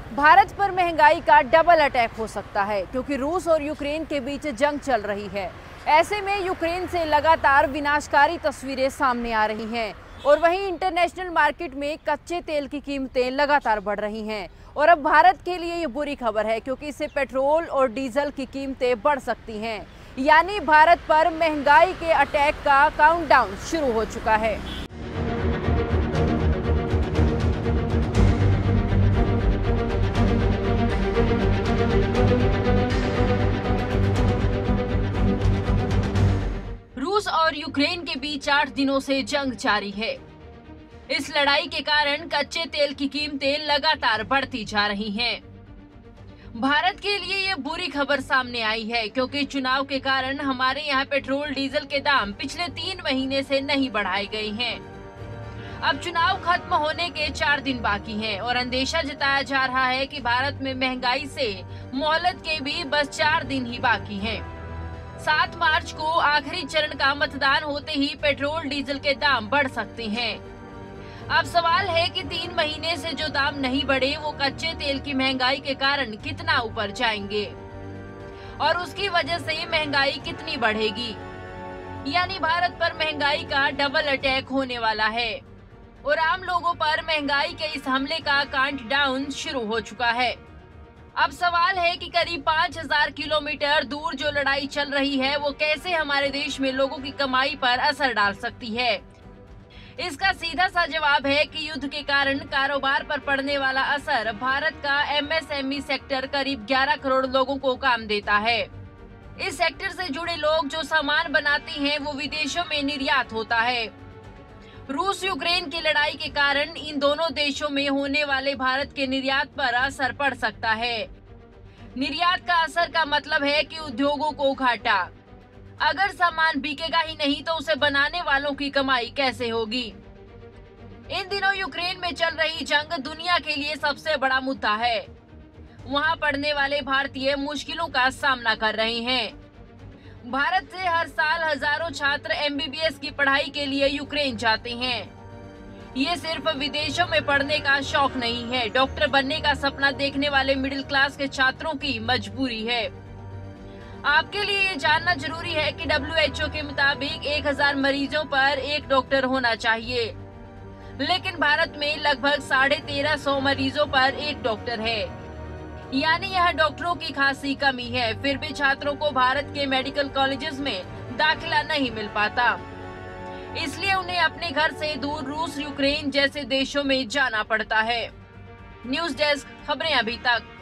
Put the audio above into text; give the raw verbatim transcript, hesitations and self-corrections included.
भारत पर महंगाई का डबल अटैक हो सकता है क्योंकि रूस और यूक्रेन के बीच जंग चल रही है। ऐसे में यूक्रेन से लगातार विनाशकारी तस्वीरें सामने आ रही हैं और वहीं इंटरनेशनल मार्केट में कच्चे तेल की कीमतें लगातार बढ़ रही हैं। और अब भारत के लिए ये बुरी खबर है क्योंकि इससे पेट्रोल और डीजल की कीमतें बढ़ सकती हैं। यानी भारत पर महंगाई के अटैक का काउंटडाउन शुरू हो चुका है। रूस और यूक्रेन के बीच आठ दिनों से जंग जारी है। इस लड़ाई के कारण कच्चे तेल की कीमतें लगातार बढ़ती जा रही हैं। भारत के लिए ये बुरी खबर सामने आई है क्योंकि चुनाव के कारण हमारे यहाँ पेट्रोल डीजल के दाम पिछले तीन महीने से नहीं बढ़ाए गए हैं। अब चुनाव खत्म होने के चार दिन बाकी हैं और अंदेशा जताया जा रहा है कि भारत में महंगाई से मोहलत के भी बस चार दिन ही बाकी हैं। सात मार्च को आखिरी चरण का मतदान होते ही पेट्रोल डीजल के दाम बढ़ सकते हैं। अब सवाल है कि तीन महीने से जो दाम नहीं बढ़े वो कच्चे तेल की महंगाई के कारण कितना ऊपर जाएंगे और उसकी वजह से महंगाई कितनी बढ़ेगी। यानी भारत पर महंगाई का डबल अटैक होने वाला है और आम लोगों पर महंगाई के इस हमले का काउंटडाउन शुरू हो चुका है। अब सवाल है कि करीब पाँच हज़ार किलोमीटर दूर जो लड़ाई चल रही है वो कैसे हमारे देश में लोगों की कमाई पर असर डाल सकती है। इसका सीधा सा जवाब है कि युद्ध के कारण कारोबार पर पड़ने वाला असर। भारत का एमएसएमई सेक्टर करीब ग्यारह करोड़ लोगों को काम देता है। इस सेक्टर से जुड़े लोग जो सामान बनाते हैं वो विदेशों में निर्यात होता है। रूस यूक्रेन की लड़ाई के कारण इन दोनों देशों में होने वाले भारत के निर्यात पर असर पड़ सकता है। निर्यात का असर का मतलब है कि उद्योगों को घाटा। अगर सामान बिकेगा ही नहीं तो उसे बनाने वालों की कमाई कैसे होगी। इन दिनों यूक्रेन में चल रही जंग दुनिया के लिए सबसे बड़ा मुद्दा है। वहां पढ़ने वाले भारतीय मुश्किलों का सामना कर रहे हैं। भारत से हर साल हजारों छात्र एमबीबीएस की पढ़ाई के लिए यूक्रेन जाते हैं। ये सिर्फ विदेशों में पढ़ने का शौक नहीं है, डॉक्टर बनने का सपना देखने वाले मिडिल क्लास के छात्रों की मजबूरी है। आपके लिए ये जानना जरूरी है कि डब्ल्यू एच ओ के मुताबिक एक हज़ार मरीजों पर एक डॉक्टर होना चाहिए, लेकिन भारत में लगभग साढ़े तेरह सौ मरीजों पर एक डॉक्टर है। यानी यह डॉक्टरों की खासी कमी है। फिर भी छात्रों को भारत के मेडिकल कॉलेजेस में दाखिला नहीं मिल पाता, इसलिए उन्हें अपने घर से दूर रूस यूक्रेन जैसे देशों में जाना पड़ता है। न्यूज डेस्क, खबरें अभी तक।